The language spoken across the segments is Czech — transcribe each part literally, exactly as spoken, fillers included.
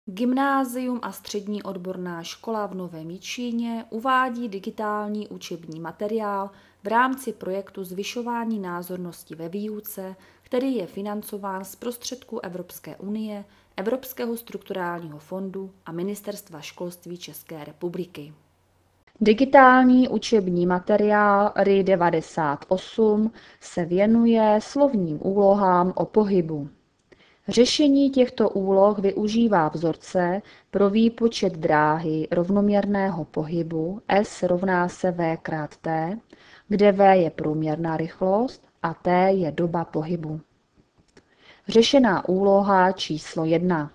Gymnázium a střední odborná škola v Novém Jičíně uvádí digitální učební materiál v rámci projektu Zvyšování názornosti ve výuce, který je financován z prostředků Evropské unie, Evropského strukturálního fondu a Ministerstva školství České republiky. Digitální učební materiál R I devadesát osm se věnuje slovním úlohám o pohybu. Řešení těchto úloh využívá vzorce pro výpočet dráhy rovnoměrného pohybu S rovná se V krát T, kde V je průměrná rychlost a T je doba pohybu. Řešená úloha číslo jedna.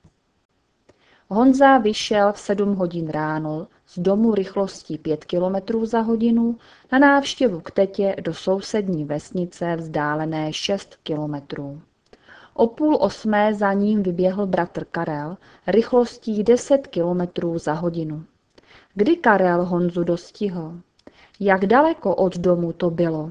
Honza vyšel v sedm hodin ráno z domu rychlostí pět kilometrů za hodinu na návštěvu k tetě do sousední vesnice vzdálené šest kilometrů. O půl osmé za ním vyběhl bratr Karel rychlostí deset kilometrů za hodinu. Kdy Karel Honzu dostihl? Jak daleko od domu to bylo?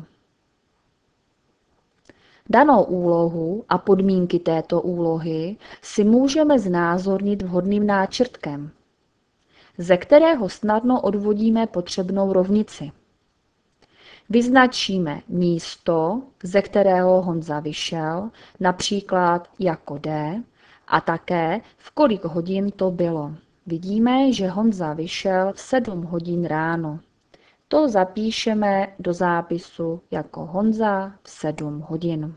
Danou úlohu a podmínky této úlohy si můžeme znázornit vhodným náčrtkem, ze kterého snadno odvodíme potřebnou rovnici. Vyznačíme místo, ze kterého Honza vyšel, například jako D, a také v kolik hodin to bylo. Vidíme, že Honza vyšel v sedm hodin ráno. To zapíšeme do zápisu jako Honza v sedm hodin.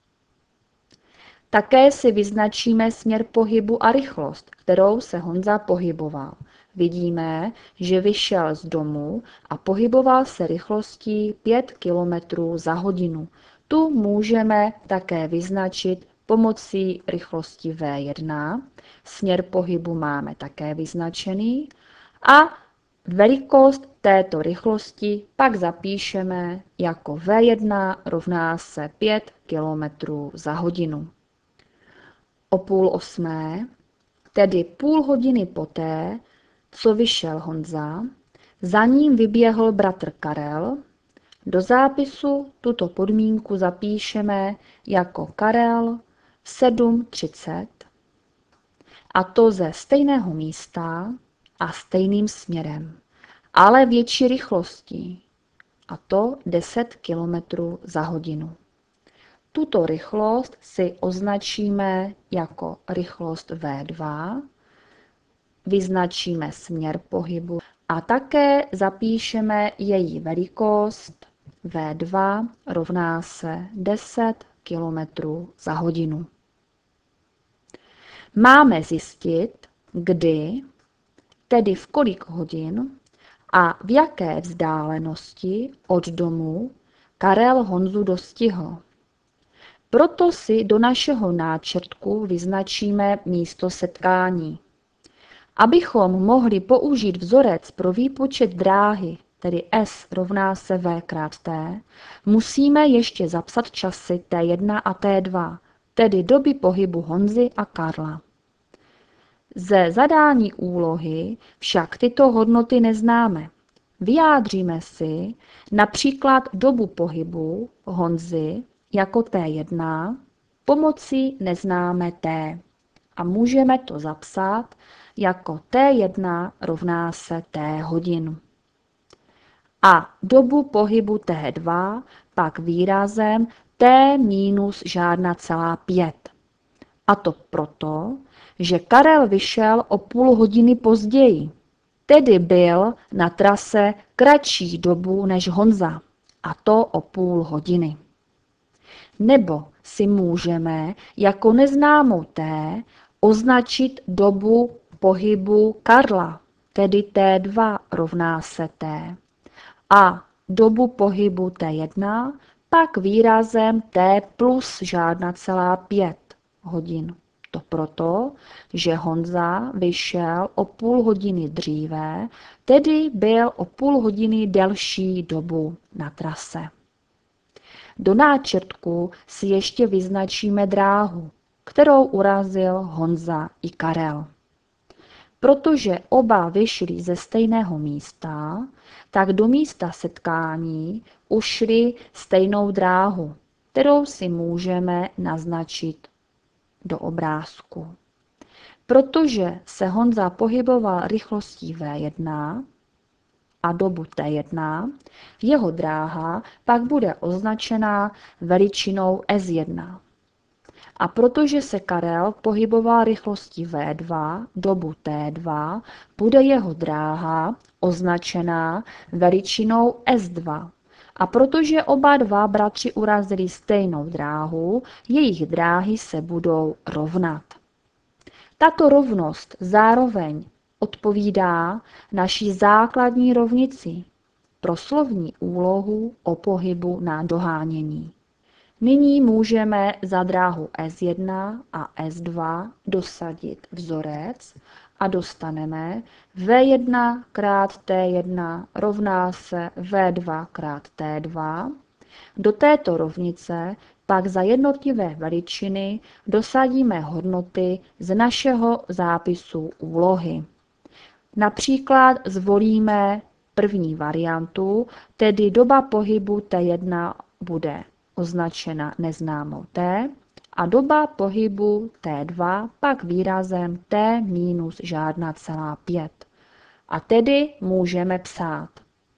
Také si vyznačíme směr pohybu a rychlost, kterou se Honza pohyboval. Vidíme, že vyšel z domu a pohyboval se rychlostí pět kilometrů za hodinu. Tu můžeme také vyznačit pomocí rychlosti V jedna. Směr pohybu máme také vyznačený a velikost této rychlosti pak zapíšeme jako V jedna rovná se pět kilometrů za hodinu. O půl osmé, tedy půl hodiny poté, co vyšel Honza, za ním vyběhl bratr Karel. Do zápisu tuto podmínku zapíšeme jako Karel v sedm třicet, a to ze stejného místa a stejným směrem, ale větší rychlostí, a to deset kilometrů za hodinu. Tuto rychlost si označíme jako rychlost V dva, vyznačíme směr pohybu a také zapíšeme její velikost V dva rovná se deset kilometrů za hodinu. Máme zjistit, kdy, tedy v kolik hodin a v jaké vzdálenosti od domu Karel Honzu dostihl. Proto si do našeho náčrtku vyznačíme místo setkání. Abychom mohli použít vzorec pro výpočet dráhy, tedy S rovná se V krát T, musíme ještě zapsat časy T jedna a T dva, tedy doby pohybu Honzy a Karla. Ze zadání úlohy však tyto hodnoty neznáme. Vyjádříme si například dobu pohybu Honzy jako T jedna pomocí neznámé T a můžeme to zapsat jako T jedna rovná se T hodin. A dobu pohybu T dva pak výrazem T minus žádná celá pět. A to proto, že Karel vyšel o půl hodiny později, tedy byl na trase kratší dobu než Honza, a to o půl hodiny. Nebo si můžeme jako neznámou T označit dobu pohybu Karla, tedy T dva rovná se T, a dobu pohybu T jedna pak výrazem T plus žádná celá pět hodin. To proto, že Honza vyšel o půl hodiny dříve, tedy byl o půl hodiny delší dobu na trase. Do náčrtku si ještě vyznačíme dráhu, kterou urazil Honza i Karel. Protože oba vyšli ze stejného místa, tak do místa setkání ušli stejnou dráhu, kterou si můžeme naznačit do obrázku. Protože se Honza pohyboval rychlostí V jedna a dobu T jedna, jeho dráha pak bude označená veličinou S jedna. A protože se Karel pohyboval rychlostí V dva, dobu T dva, bude jeho dráha označená veličinou S dva. A protože oba dva bratři urazili stejnou dráhu, jejich dráhy se budou rovnat. Tato rovnost zároveň odpovídá naší základní rovnici pro slovní úlohu o pohybu na dohánění. Nyní můžeme za dráhu S jedna a S dva dosadit vzorec a dostaneme V jedna krát T jedna rovná se V dva krát T dva. Do této rovnice pak za jednotlivé veličiny dosadíme hodnoty z našeho zápisu úlohy. Například zvolíme první variantu, tedy doba pohybu T jedna bude označena neznámou T a doba pohybu T dva pak výrazem T minus žádná celá pět. A tedy můžeme psát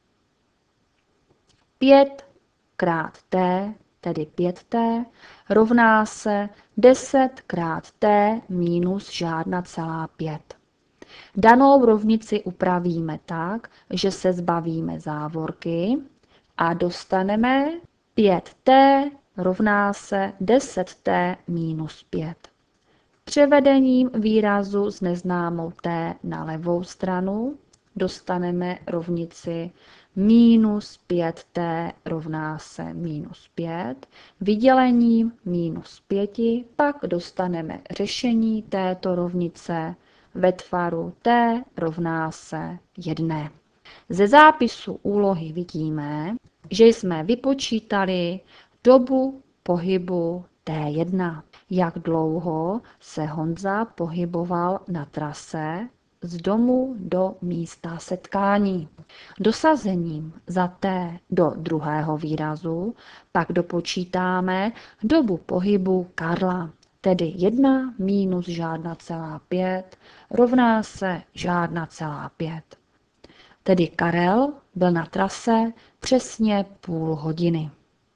pět krát T, tedy pět T, rovná se deset krát T minus žádná celá pět. Danou rovnici upravíme tak, že se zbavíme závorky a dostaneme pět T rovná se deset T minus pět. Převedením výrazu s neznámou T na levou stranu dostaneme rovnici minus pět T rovná se minus pět. Vydělením minus pět pak dostaneme řešení této rovnice ve tvaru T rovná se jedna. Ze zápisu úlohy vidíme, že jsme vypočítali dobu pohybu T jedna. Jak dlouho se Honza pohyboval na trase z domu do místa setkání. Dosazením za T do druhého výrazu pak dopočítáme dobu pohybu Karla, tedy jedna minus žádná celá pět rovná se žádná celá pět. Tedy Karel byl na trase přesně půl hodiny.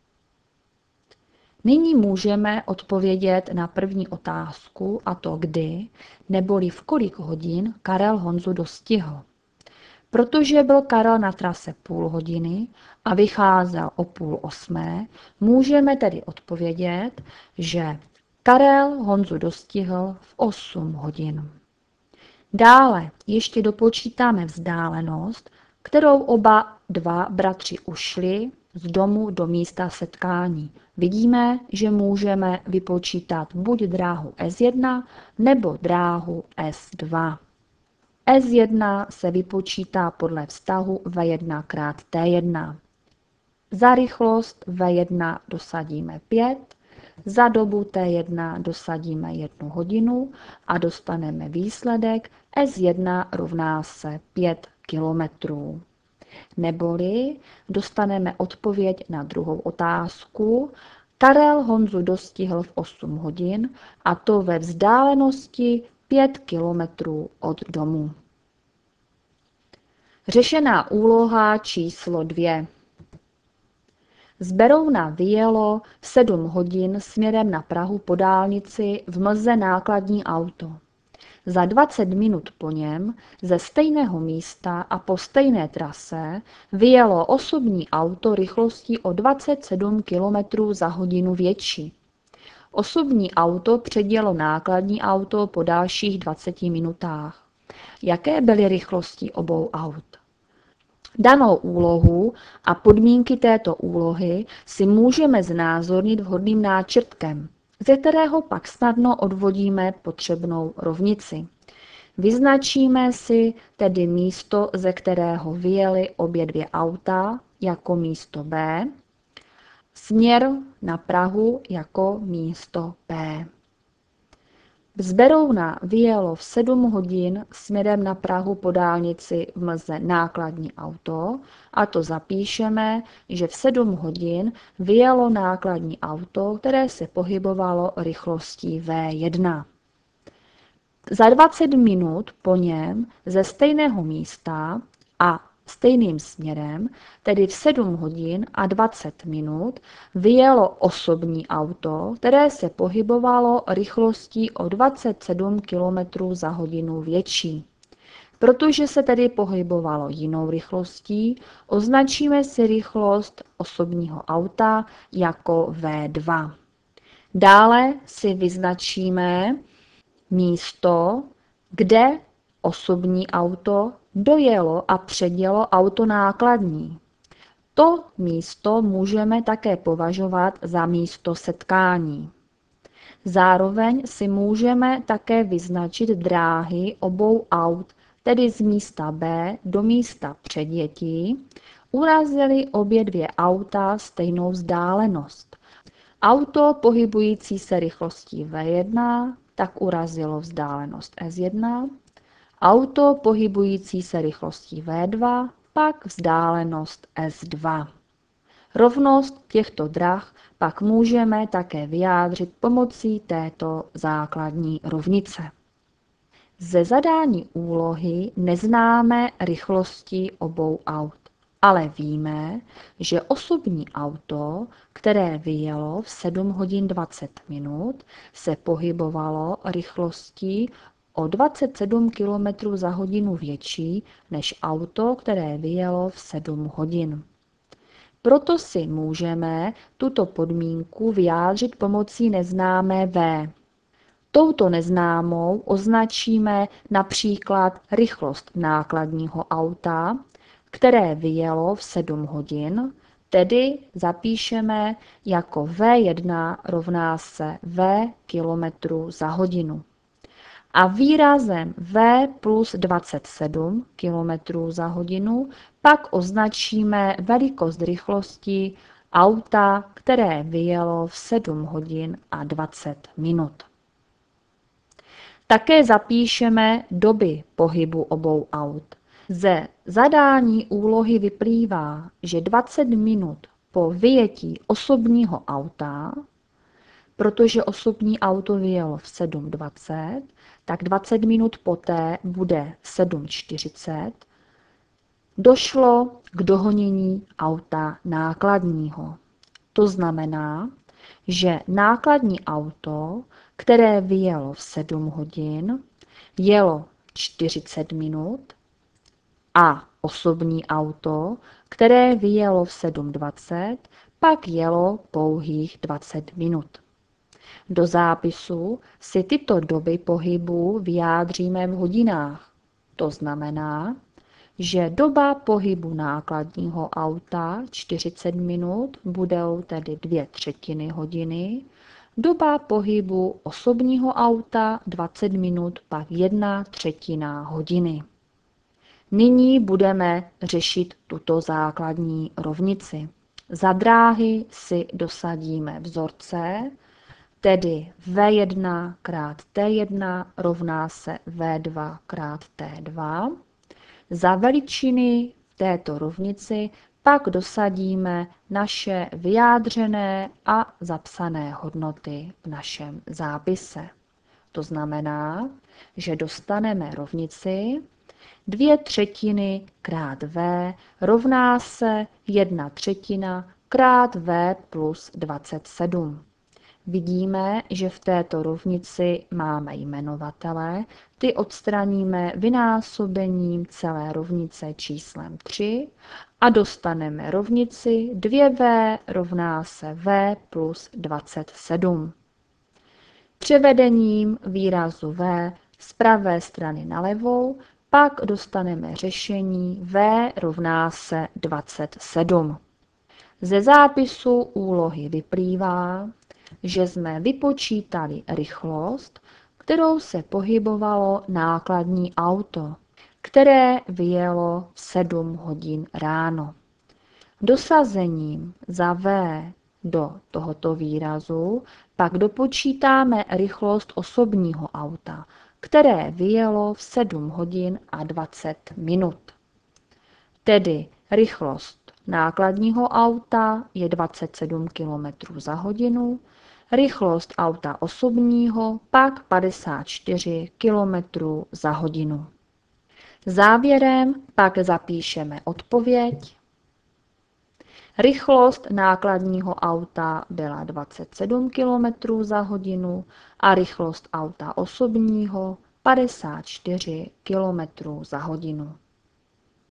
Nyní můžeme odpovědět na první otázku, a to kdy, neboli v kolik hodin Karel Honzu dostihl. Protože byl Karel na trase půl hodiny a vycházel o půl osmé, můžeme tedy odpovědět, že Karel Honzu dostihl v osm hodin. Dále ještě dopočítáme vzdálenost, kterou oba dva bratři ušli z domu do místa setkání. Vidíme, že můžeme vypočítat buď dráhu S jedna nebo dráhu S dva. S jedna se vypočítá podle vztahu V jedna krát T jedna. Za rychlost V jedna dosadíme pět, za dobu T jedna dosadíme jednu hodinu a dostaneme výsledek S jedna rovná se pět kilometrů. Neboli dostaneme odpověď na druhou otázku. Karel Honzu dostihl v osm hodin a to ve vzdálenosti pět kilometrů od domu. Řešená úloha číslo dvě. Z Berouna vyjelo v sedm hodin směrem na Prahu po dálnici v mlze nákladní auto. Za dvacet minut po něm ze stejného místa a po stejné trase vyjelo osobní auto rychlostí o dvacet sedm kilometrů za hodinu větší. Osobní auto předjelo nákladní auto po dalších dvaceti minutách. Jaké byly rychlosti obou aut? Danou úlohu a podmínky této úlohy si můžeme znázornit vhodným náčrtkem, ze kterého pak snadno odvodíme potřebnou rovnici. Vyznačíme si tedy místo, ze kterého vyjeli obě dvě auta, jako místo B, směr na Prahu jako místo P. Z Berouna vyjelo v sedm hodin směrem na Prahu po dálnici v mlze nákladní auto a to zapíšeme, že v sedm hodin vyjelo nákladní auto, které se pohybovalo rychlostí V jedna. Za dvacet minut po něm ze stejného místa a stejným směrem, tedy v sedm hodin a dvacet minut, vyjelo osobní auto, které se pohybovalo rychlostí o dvacet sedm kilometrů za hodinu větší. Protože se tedy pohybovalo jinou rychlostí, označíme si rychlost osobního auta jako vé dva. Dále si vyznačíme místo, kde osobní auto dojelo a předjelo auto nákladní. To místo můžeme také považovat za místo setkání. Zároveň si můžeme také vyznačit dráhy obou aut, tedy z místa B do místa předjetí, urazily obě dvě auta stejnou vzdálenost. Auto pohybující se rychlostí vé jedna tak urazilo vzdálenost es jedna, auto pohybující se rychlostí vé dva pak vzdálenost es dva. Rovnost těchto drah pak můžeme také vyjádřit pomocí této základní rovnice. Ze zadání úlohy neznáme rychlosti obou aut, ale víme, že osobní auto, které vyjelo v sedm hodin dvacet minut, se pohybovalo rychlostí o dvacet sedm kilometrů za hodinu větší než auto, které vyjelo v sedm hodin. Proto si můžeme tuto podmínku vyjádřit pomocí neznámé v. Touto neznámou označíme například rychlost nákladního auta, které vyjelo v sedm hodin, tedy zapíšeme jako vé jedna rovná se v kilometrů za hodinu. A výrazem v plus dvacet sedm kilometrů za hodinu pak označíme velikost rychlosti auta, které vyjelo v sedm hodin a dvacet minut. Také zapíšeme doby pohybu obou aut. Ze zadání úlohy vyplývá, že dvacet minut po vyjetí osobního auta, protože osobní auto vyjelo v sedm dvacet, tak dvacet minut poté bude sedm čtyřicet, došlo k dohonění auta nákladního. To znamená, že nákladní auto, které vyjelo v sedm hodin, jelo čtyřicet minut a osobní auto, které vyjelo v sedm dvacet, pak jelo pouhých dvacet minut. Do zápisu si tyto doby pohybu vyjádříme v hodinách. To znamená, že doba pohybu nákladního auta čtyřicet minut budou tedy dvě třetiny hodiny, doba pohybu osobního auta dvacet minut pak jedna třetina hodiny. Nyní budeme řešit tuto základní rovnici. Za dráhy si dosadíme vzorce, tedy vé jedna krát té jedna rovná se vé dva krát té dva. Za veličiny v této rovnici pak dosadíme naše vyjádřené a zapsané hodnoty v našem zápise. To znamená, že dostaneme rovnici dvě třetiny krát v rovná se jedna třetina krát v plus dvacet sedm. Vidíme, že v této rovnici máme jmenovatele, ty odstraníme vynásobením celé rovnice číslem tři a dostaneme rovnici dvě vé rovná se v plus dvacet sedm. Převedením výrazu v z pravé strany na levou pak dostaneme řešení v rovná se dvacet sedm. Ze zápisu úlohy vyplývá, že jsme vypočítali rychlost, kterou se pohybovalo nákladní auto, které vyjelo v sedm hodin ráno. Dosazením za v do tohoto výrazu pak dopočítáme rychlost osobního auta, které vyjelo v sedm hodin a dvacet minut. Tedy rychlost nákladního auta je dvacet sedm kilometrů za hodinu, Rychlost auta osobního pak padesát čtyři kilometrů za hodinu. Závěrem pak zapíšeme odpověď. Rychlost nákladního auta byla dvacet sedm kilometrů za hodinu a rychlost auta osobního padesát čtyři kilometrů za hodinu.